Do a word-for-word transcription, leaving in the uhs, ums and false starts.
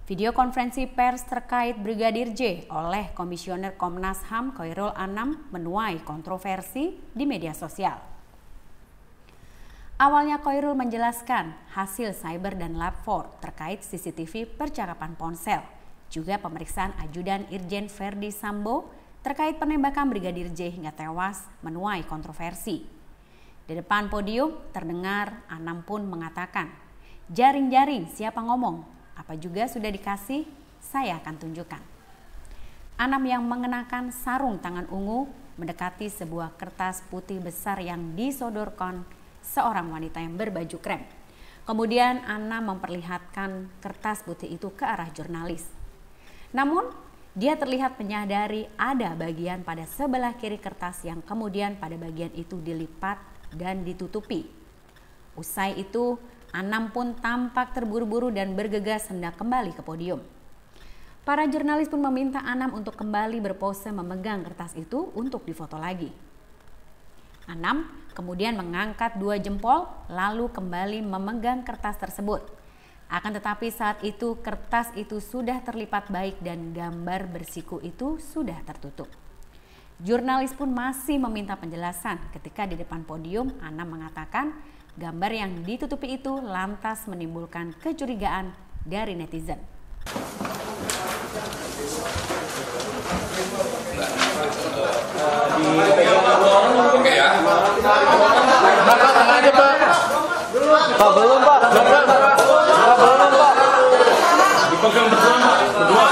Video konferensi pers terkait Brigadir J oleh Komisioner Komnas H A M Khairul Anam menuai kontroversi di media sosial. Awalnya Khairul menjelaskan hasil cyber dan lab empat terkait C C T V percakapan ponsel, juga pemeriksaan ajudan Irjen Verdi Sambo terkait penembakan Brigadir J hingga tewas menuai kontroversi. Di depan podium terdengar Anam pun mengatakan, "Jaring-jaring siapa ngomong? Apa juga sudah dikasih, saya akan tunjukkan." Anam yang mengenakan sarung tangan ungu mendekati sebuah kertas putih besar yang disodorkan seorang wanita yang berbaju krem. Kemudian Anam memperlihatkan kertas putih itu ke arah jurnalis. Namun, dia terlihat menyadari ada bagian pada sebelah kiri kertas yang kemudian pada bagian itu dilipat dan ditutupi. Usai itu, Anam pun tampak terburu-buru dan bergegas hendak kembali ke podium. Para jurnalis pun meminta Anam untuk kembali berpose memegang kertas itu untuk difoto lagi. Anam kemudian mengangkat dua jempol lalu kembali memegang kertas tersebut. Akan tetapi saat itu kertas itu sudah terlipat baik dan gambar bersiku itu sudah tertutup. Jurnalis pun masih meminta penjelasan ketika di depan podium Anam mengatakan gambar yang ditutupi itu lantas menimbulkan kecurigaan dari netizen. Oke ya. Pak, tengah aja Pak. Pak belum Pak. Pak belum Pak. Dipegang bersama. Berdua.